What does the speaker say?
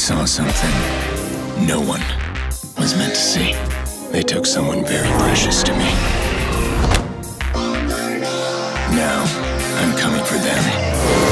saw something no one was meant to see. They took someone very precious to me. Now, I'm coming for them.